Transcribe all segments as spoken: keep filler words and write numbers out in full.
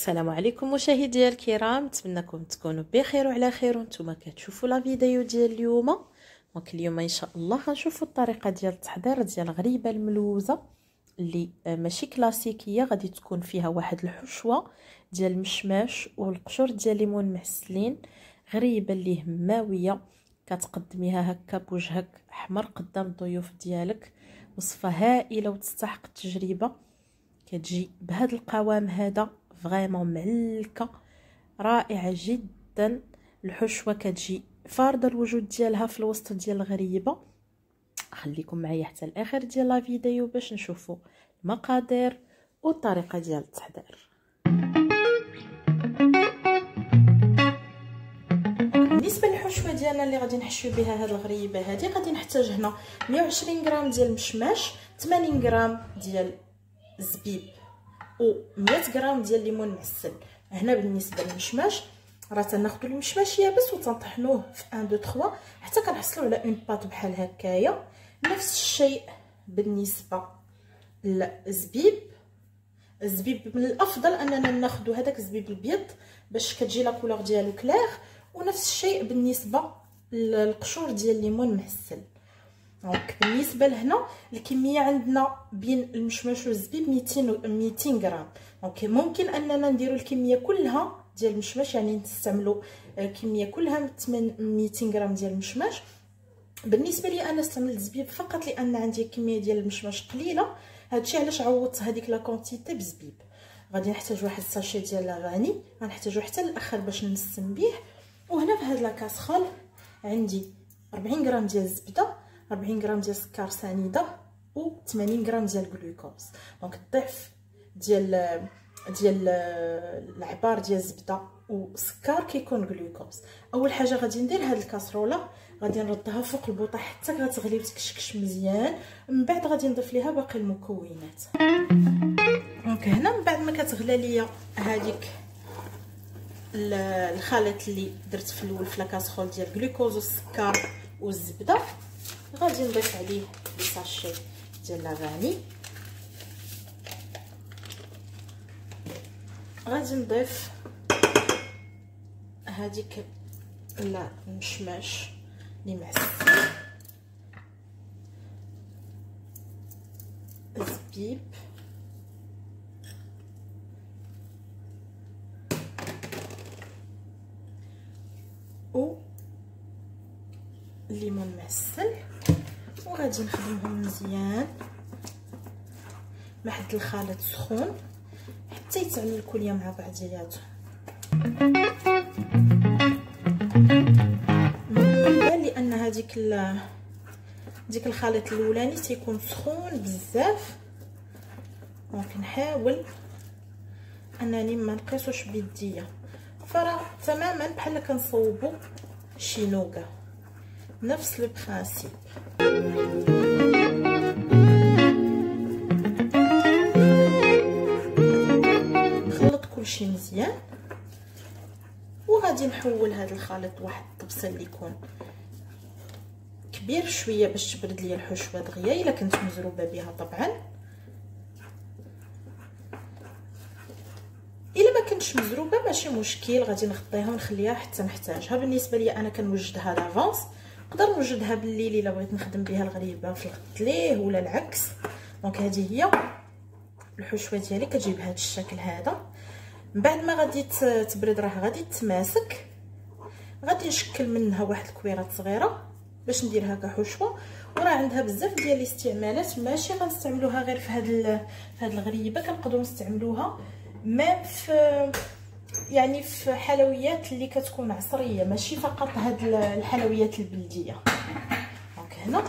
السلام عليكم مشاهدي الكرام، نتمنىكم تكونوا بخير وعلى خير وانتم كتشوفوا لا فيديو ديال اليوم. دونك اليوم ان شاء الله غنشوفوا الطريقه ديال التحضير ديال الغريبه الملوزه اللي ماشي كلاسيكيه، غادي تكون فيها واحد الحشوه ديال المشماش والقشور ديال الليمون معسلين. غريبه اللي هماويه كتقدميها هكا بوجهك احمر قدام الضيوف ديالك. وصفه هائله وتستحق التجربه، كتجي بهذا القوام هذا فريمون معلكه رائعه جدا. الحشوه كتجي فارضه الوجود ديالها في الوسط ديال الغريبه. خليكم معايا حتى الاخر ديال لا فيديو باش نشوفوا المقادير والطريقه ديال التحضير. بالنسبه للحشوه ديالنا اللي غادي نحشيو بها هذه الغريبه هذه، غادي نحتاج هنا مية وعشرين غرام ديال المشماش، ثمانين غرام ديال الزبيب و مية غرام ديال الليمون معسل. هنا بالنسبه للمشماش راه تناخذوا المشماش يابس وتنطحنوه في واحد اثنين ثلاثة حتى كنحصلوا على اون بات بحال هكايا. نفس الشيء بالنسبه للزبيب. الزبيب من الافضل اننا ناخذوا هذاك الزبيب الابيض باش كتجي لا كولور ديالو كلير. ونفس الشيء بالنسبه للقشور ديال الليمون معسل. دونك بالنسبه لهنا الكميه عندنا بين المشماش والزبيب ميتين غرام. دونك ممكن اننا نديروا الكميه كلها ديال المشماش، يعني نستعملوا الكميه كلها ميتين غرام ديال المشماش. بالنسبه لي انا استعملت الزبيب فقط لان عندي كميه ديال المشماش قليله، هادشي علاش عوضت هذيك لا كونتيتي بزبيب. غادي نحتاج واحد الساشي ديال لافاني، غنحتاجو حتى الاخر باش نسم به. وهنا في هاد لا كاسخول عندي أربعين غرام ديال الزبده، أربعين غرام ديال السكر سنيده و ثمانين غرام ديال الجلوكوز. دونك الضعف ديال ديال العبار ديال الزبده والسكر كيكون جلوكوز. اول حاجه غادي ندير هاد الكاسروله، غادي نردها فوق البوطه حتى غتغلي وتكشكش مزيان. من بعد غادي نضيف ليها باقي المكونات. دونك هنا من بعد ما كتغلى ليا هذيك الخليط اللي درت في الاول في لاكاسخول ديال الجلوكوز والسكر والزبده، غادي نضيف عليه لي ساشي ديال لافاني. غادي نضيف هذيك المشماش اللي معسل، الزبيب، و الليمون معسل، وغادي نخدمهم مزيان مع هاد الخليط سخون حتى يتعلقوا ليا مع بعضياتهم. بالنسبه لان هذيك ديك الخليط الاولاني تيكون سخون بزاف، دونك نحاول انني ما نقيسوش بيديا، فراه تماما بحال كنصوبوا شي نوغا، نفس لو برانسيب. نخلط كلشي مزيان وغادي نحول هذا الخليط واحد الطبسه اللي يكون كبير شويه باش تبرد ليا الحشوه دغيا، الا كنت مزروبه بها طبعا. الا ما كنتش مزروبه ماشي مشكل، غادي نغطيها ونخليها حتى نحتاجها. بالنسبه لي انا كنوجدها لافونس، نقدر نوجدها بالليل الا بغيت نخدم بها الغريبه في الغد ليه ولا العكس. دونك هذه هي الحشوه ديالي كتجي بهذا الشكل هذا. من بعد ما غادي تبرد راه غادي تماسك، غادي نشكل منها واحد الكويرات صغيره باش نديرها كحشوه. وراه عندها بزاف ديال الاستعمالات، ماشي غنستعملوها غير في هذا في هذه الغريبه، كنقدروا نستعملوها ميم في يعني في حلويات اللي كتكون عصريه، ماشي فقط هاد الحلويات البلديه. دونك هنا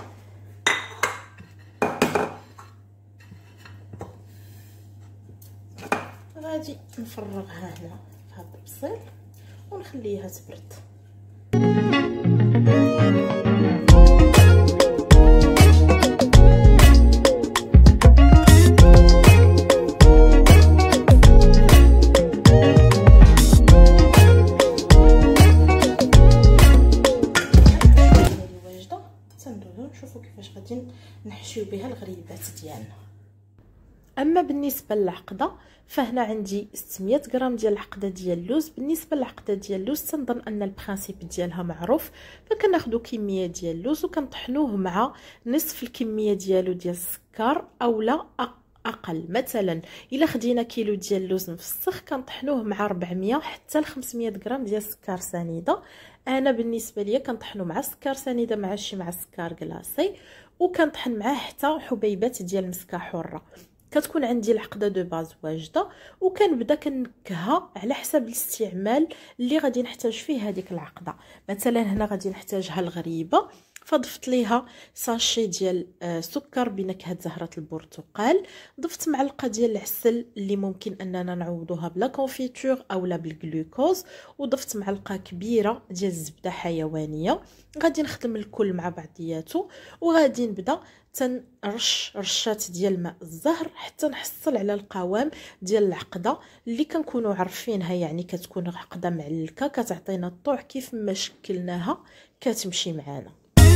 غادي نفرغها هنا في هاد البصيل ونخليها تبرد. نشوفوا كيفاش غادي نحشيو بها الغريبات ديالنا. اما بالنسبه للعقده فهنا عندي ستمية غرام ديال العقده ديال اللوز. بالنسبه للعقده ديال اللوز تنظن ان البرانسيپ ديالها معروف، فكناخذوا كميه ديال اللوز وكنطحنوه مع نصف الكميه ديالو ديال السكر اولا اقل. مثلا الا خدينا كيلو ديال اللوز مفسخ كنطحنوه مع أربعمية حتى ل خمسمية غرام ديال السكر سنيده. انا بالنسبه ليا كنطحنو مع السكر سنيده مع شي مع السكر كلاصي، وكنطحن معاه حتى حبيبات ديال مسكه حره. كتكون عندي العقده دو باز واجده وكنبدا كنكها على حسب الاستعمال اللي غادي نحتاج فيه هذيك العقده. مثلا هنا غادي نحتاجها الغريبه، فضفت ليها ساشي ديال سكر بنكهه زهره البرتقال، ضفت معلقه ديال العسل اللي ممكن اننا نعوضوها بلا كونفيتور اولا بالجلوكوز، وضفت معلقه كبيره ديال الزبده حيوانيه. غادي نخدم الكل مع بعضياته وغادي نبدا تنرش رشات ديال ماء الزهر حتى نحصل على القوام ديال العقده اللي كنكونوا عارفينها، يعني كتكون عقده معلكه كتعطينا الطوع كيف ما شكلناها كتمشي معانا.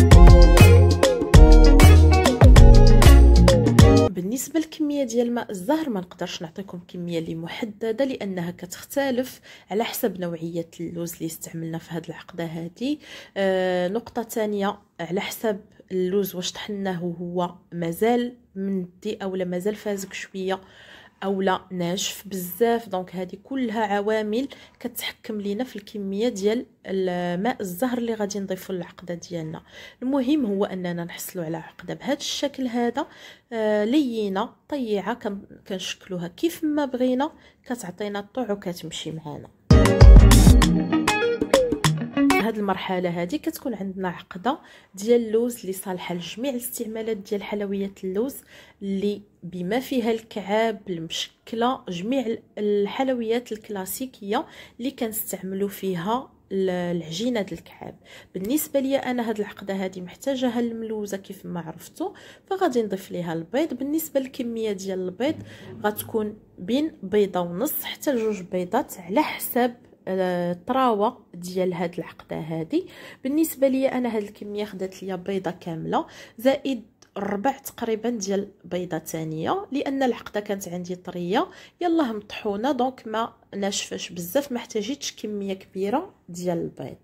بالنسبه للكميه ديال ماء الزهر ما نقدرش نعطيكم كميه اللي محدده لانها كتختلف على حسب نوعيه اللوز اللي استعملنا في هذه العقده هذه. آه نقطه ثانيه على حسب اللوز واش طحناه وهو مازال مندي اولا مازال فازك شويه اولا ناشف بزاف. دونك هذه كلها عوامل كتحكم لينا في الكميه ديال الماء الزهر اللي غادي نضيفوا للعقده ديالنا. المهم هو اننا نحصلوا على عقده بهذا الشكل هذا، آه لينه طيعه كنشكلوها كيف ما بغينا، كتعطينا الطوع وكتمشي معنا. هاد المرحله هذه كتكون عندنا عقده ديال اللوز اللي صالحه لجميع الاستعمالات ديال حلويات اللوز اللي بما فيها الكعاب المشكله، جميع الحلويات الكلاسيكيه اللي كنستعملوا فيها العجينه ديال الكعاب. بالنسبه لي انا هاد العقده هذه محتاجاها الملوزه كيف ما عرفتوا، فغادي نضيف ليها البيض. بالنسبه للكميه ديال البيض غتكون بين بيضه ونص حتى لجوج بيضات على حسب الطراوه ديال هاد العقده هذه. بالنسبه لي انا هاد الكميه خدات ليا بيضه كامله زائد ربع تقريبا ديال بيضه ثانيه، لان العقده كانت عندي طريه يلاه مطحونه دونك ما ناشفاش بزاف، ما احتاجيتش كميه كبيره ديال البيض.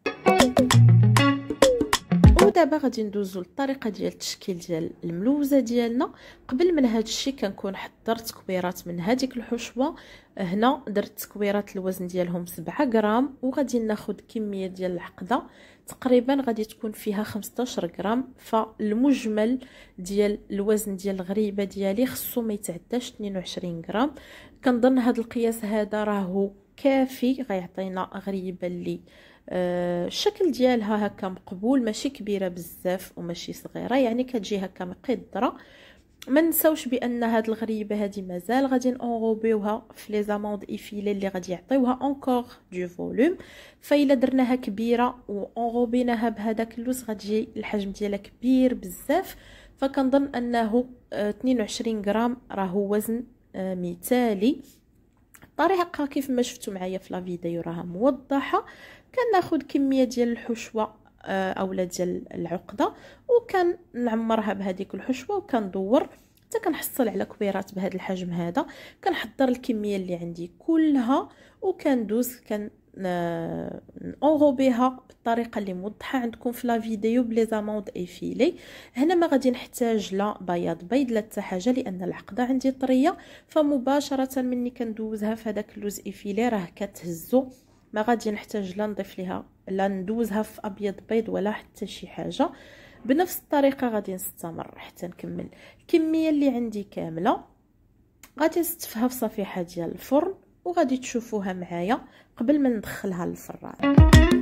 ودابا غادي ندوزو للطريقه ديال التشكيل ديال الملوزه ديالنا. قبل من هذا الشيء كنكون حضرت كبيرات من هذيك الحشوه. هنا درت كبيرات الوزن ديالهم سبعة غرام، وغادي ناخذ كميه ديال العقده تقريبا غادي تكون فيها خمسطاش غرام، فالمجمل ديال الوزن ديال الغريبه ديالي خصو ما يتعداش اثنين وعشرين غرام. كنظن هذا القياس هذا راهو كافي، غيعطينا غريبه اللي آه الشكل ديالها هكا مقبول، ماشي كبيره بزاف وماشي صغيره، يعني كتجي هكا مقدره. ما نساوش بان هاد الغريبه هذه مازال غادي نغوبيوها في لي زاموند ايفيلي اللي غادي يعطيوها اونكور دو فوليوم. فالا درناها كبيره وغوبيناها بهذاك اللوز غتجي الحجم ديالها كبير بزاف. فكنظن انه اثنين وعشرين غرام راهو وزن مثالي. الطريقه كيف ما شفتوا معايا في لا فيديو راها موضحه. كناخذ كميه ديال الحشوه اولا ديال العقده وكنعمرها بهذيك الحشوه وكندور حتى كنحصل على كبيرات بهذا الحجم هذا. كنحضر الكميه اللي عندي كلها وكندوز كن نغوبيها بالطريقه اللي موضحه عندكم في لا فيديو بلي زاموند ايفيلي. هنا ما غادي نحتاج لا بياض بيض لا حتى حاجه لان العقده عندي طريه، فمباشره مني كندوزها في هذاك اللوز ايفيلي راه كتهزو، ما غادي نحتاج لا نضيف ليها لا ندوزها في ابيض بيض ولا حتى شي حاجه. بنفس الطريقه غادي نستمر حتى نكمل الكميه اللي عندي كامله. غادي نستفها في صفيحه ديال الفرن وغادي تشوفوها معايا قبل ما ندخلها للفران.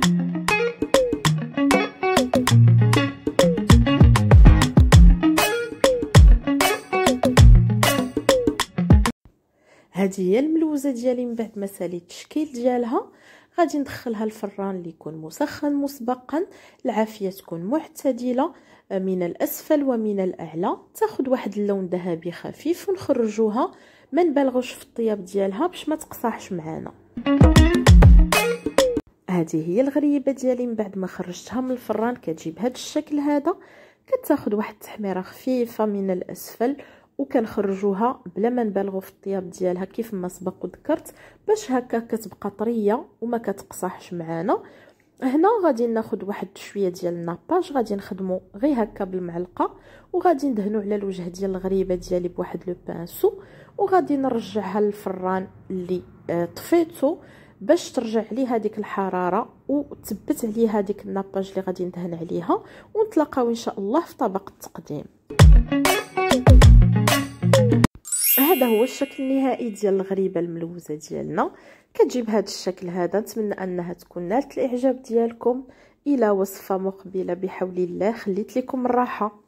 هذه هي الملوزه ديالي من بعد ما ساليت التشكيل ديالها. غادي ندخلها الفران اللي يكون مسخن مسبقا، العافيه تكون معتدله من الاسفل ومن الاعلى، تاخذ واحد اللون ذهبي خفيف ونخرجوها. ما نبالغوش في الطياب ديالها باش ما تقصاحش معانا. هذه هي الغريبه ديالي من بعد ما خرجتها من الفران، كتجي بهذا الشكل هذا. كتاخذ واحد التحميره خفيفه من الاسفل وكنخرجوها بلا ما نبالغوا في الطياب ديالها كيف ما سبق وذكرت، باش هكا كتبقى طريه وما كتقصحش معانا. هنا غادي ناخذ واحد شويه ديال الناباج، غادي نخدمو غير هكا بالمعلقه، وغادي ندهنو على الوجه ديال الغريبه ديالي بواحد لو بانسو، وغادي نرجعها للفران اللي آه طفيتو باش ترجع ليه هذيك الحراره وتثبت عليه هذيك الناباج اللي غادي ندهن عليها. ونتلاقاو ان شاء الله في طبق التقديم. هذا هو الشكل النهائي ديال الغريبه الملوزه ديالنا، كتجي بهذا الشكل هذا. نتمنى انها تكون نالت الاعجاب ديالكم. الى وصفه مقبله بحول الله، خليت لكم الراحه.